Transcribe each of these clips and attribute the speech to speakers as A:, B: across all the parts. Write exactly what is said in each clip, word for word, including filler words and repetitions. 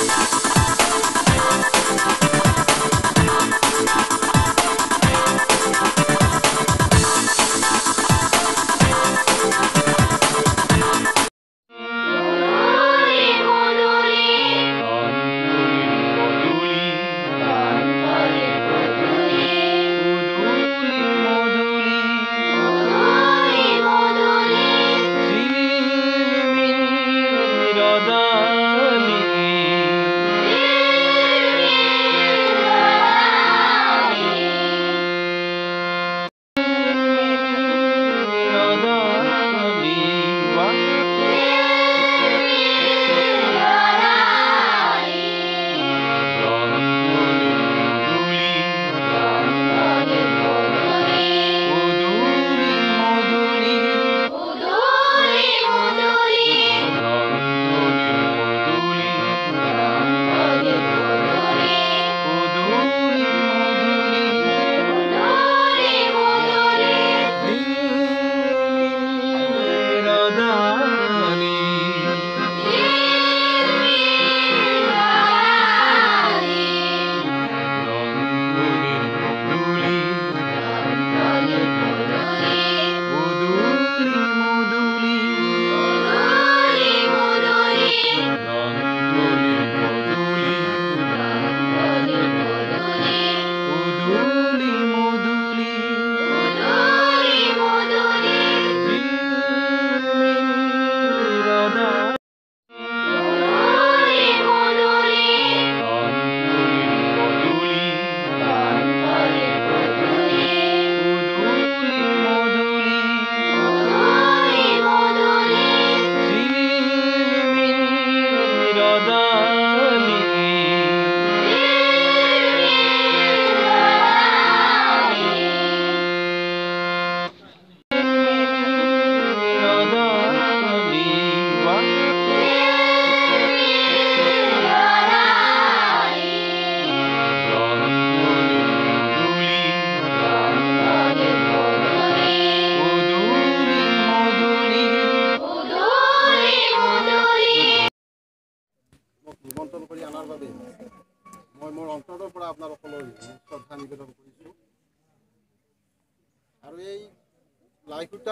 A: লাইকুটা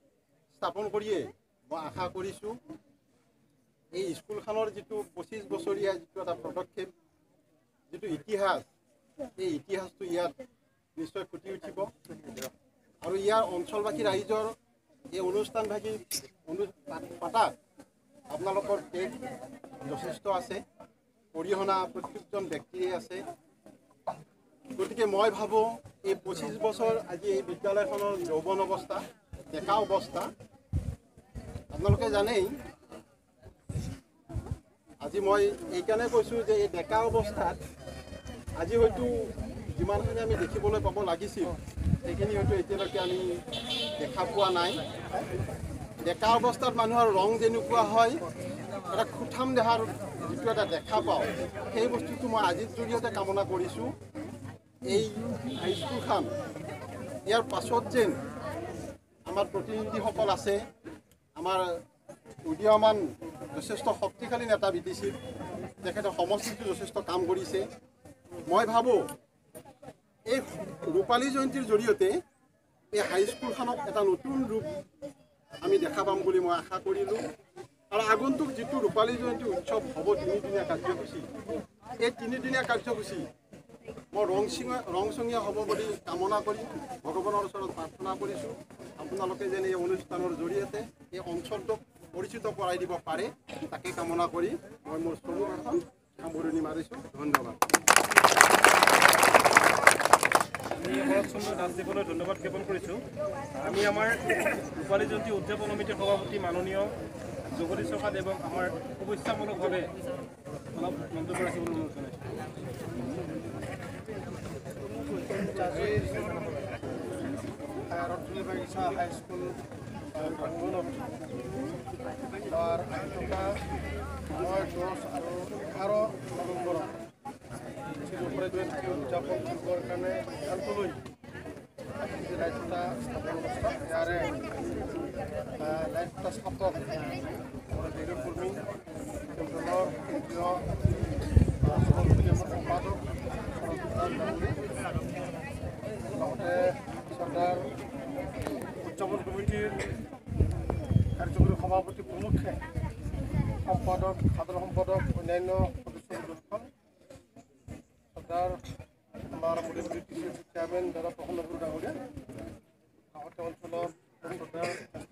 A: স্থাপন কৰিয়ে মই আশা কৰিছোঁ এই স্কুলখনৰ যিটো পঁচিছ বছৰীয়া যিটো এটা পদক্ষেপ যিটো ইতিহাস এই ইতিহাসটো ইয়াত নিশ্চয় ফুটি উঠিব আৰু ইয়াৰ অঞ্চলবাসী ৰাইজৰ এই অনুষ্ঠানভাগী পাতাত আপোনালোকৰ টেগ যথেষ্ট আছে অৰিহণা প্ৰত্যেকজন ব্যক্তিৰে আছে গতিকে মই ভাবোঁ এই পঁচিছ বছৰ আজি এই বিদ্যালয়খনৰ যৌৱন অৱস্থা ডেকা অৱস্থা আপোনালোকে জানেই আজি মই এইকাৰণে কৈছোঁ যে এই ডেকা অৱস্থাত আজি হয়তো যিমানখিনি আমি দেখিবলৈ পাব লাগিছিল সেইখিনি হয়তো এতিয়ালৈকে আমি দেখা পোৱা নাই ডেকা অৱস্থাত মানুহৰ ৰং যেনেকুৱা হয় এটা খুঠাম দেহাৰ যিটো এটা দেখা পাওঁ সেই বস্তুটো মই আজিৰ জৰিয়তে কামনা কৰিছোঁ এই হাইস্কুলখন ইয়াৰ পাছত যেন আমাৰ প্ৰতিনিধিসকল আছে আমাৰ উদীয়মান যথেষ্ট শক্তিশালী নেতা বিটিছিল তেখেতে সমষ্টিটো যথেষ্ট কাম কৰিছে মই ভাবোঁ এই ৰূপালী জয়ন্তীৰ জৰিয়তে এই হাইস্কুলখনক এটা নতুন ৰূপ আমি দেখা পাম বুলি মই আশা কৰিলোঁ আৰু আগন্তুক যিটো ৰূপালী জয়ন্তী উৎসৱ হ'ব তিনিদিনীয়া কাৰ্যসূচী এই তিনিদিনীয়া কাৰ্যসূচী মই ৰংচিঙা ৰংচঙীয়া হ'ব বুলি কামনা কৰি ভগৱানৰ ওচৰত প্ৰাৰ্থনা কৰিছোঁ আপোনালোকে যেন এই অনুষ্ঠানৰ জৰিয়তে এই অঞ্চলটোক পৰিচিত কৰাই দিব পাৰে তাকে কামনা কৰি মই মোৰ চমু ভাষণ সামৰণি মাৰিছোঁ ধন্যবাদ
B: আমি শৰৎচন্দ্ৰ দাসদেৱলৈ ধন্যবাদ জ্ঞাপন কৰিছোঁ আমি আমাৰ ৰূপালী জয়ন্তী উদযাপন সমিতিৰ সভাপতি মাননীয় জগদীশ ডেকা দেৱক আমাৰ শুভেচ্ছামূলকভাৱে অলপ মন্তব্য ৰাখিবলৈ অনুৰোধ জনাইছোঁ
C: ৰত্নী বাগিচা হাইস্কুল প্ৰাংগণত তাৰ আহি থকা নয় দহ আৰু এঘাৰ নৱেম্বৰত ৰূপালী জয়ন্তী উদযাপন কৰিবৰ কাৰণে সিদ্ধান্তলৈ লাইটটা স্থাপন অৱস্থা ইয়াৰে লাইটটা স্থাপক আমাৰ দলীয় কৰ্মী কেন্দ্ৰৰ কেন্দ্ৰীয় অন্যান্য সদস্যসকল সৰ্দাৰ আমাৰ মৰিগুৰি টি চি চেয়াৰমেন দাদা প্ৰসন্ন বড়ো ডাঙৰীয়া কাষতে অঞ্চলৰ সৰ্দাৰ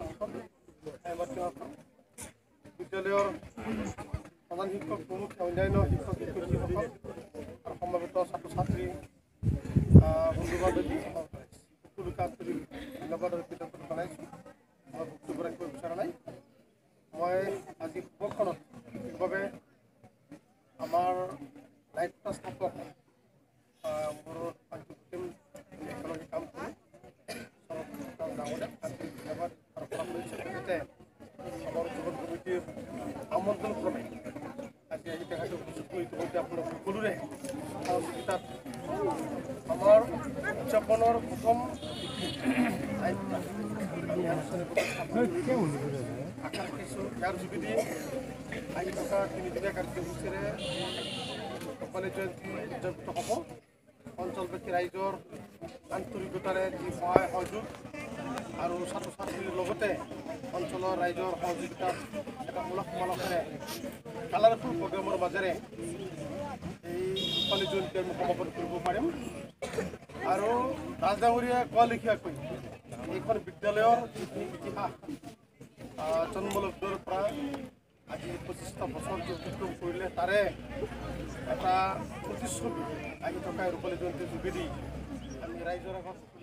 C: বিদ্যালয়ৰ প্ৰধান শিক্ষক প্ৰমুখ অন্যান্য শিক্ষক শিক্ষয়িত্ৰীসকল আৰু সমবেত ছাত্ৰ ছাত্ৰী বন্ধু বান্ধৱী সকলোকে আন্তৰিক ধন্যবাদ আৰু কৃতজ্ঞতা জনাইছোঁ। মই বক্তব্য ৰাখিব বিচৰা নাই। মই আজি সভাখনত বিশেষভাৱে আমাৰ দায়িত্ব স্থাপক মোৰ একেলগে কাম কৰি ডাঙৰীয়াক আন্তৰিক ধন্যবাদ আৰু প্ৰকাশ কৰিছোঁ। লগতে আমাৰ যুৱ কমিটিৰ আমন্ত্ৰণ ক্ৰমে আজি আহি তেখেতে উপস্থিত কৰি ইতিমধ্যে আপোনালোক সকলোৰে সহযোগিতাত আমাৰ উদযাপনৰ প্ৰথম দায়িত্ব আমি আনুষ্ঠানিকভাৱে আশা ৰাখিছোঁ। ইয়াৰ যোগেদি আহি থকা তিনিদিনীয়া কাৰ্যসূচীৰে ৰূপালী জয়ন্তী উদযাপিত হ'ব। অঞ্চলবাসী ৰাইজৰ আন্তৰিকতাৰে যি সহায় সহযোগ আৰু ছাত্ৰ ছাত্ৰীৰ লগতে অঞ্চলৰ ৰাইজৰ সহযোগিতাত এটা উলহ মালহেৰে কালাৰফুল প্ৰগ্ৰামৰ মাজেৰে এই ৰূপালী জয়ন্তী আমি সমাপন কৰিব পাৰিম। আৰু ৰাজ ডাঙৰীয়াই কোৱা লেখীয়াকৈ এইখন বিদ্যালয়ৰ যিখিনি ইতিহাস জন্মলব্ধৰ পৰা আজি পঁচিছটা বছৰটো অতিক্ৰম কৰিলে তাৰে এটা প্ৰতিচ্ছবি আহি থকা ৰূপালী জয়ন্তীৰ যোগেদি আমি ৰাইজৰ আগত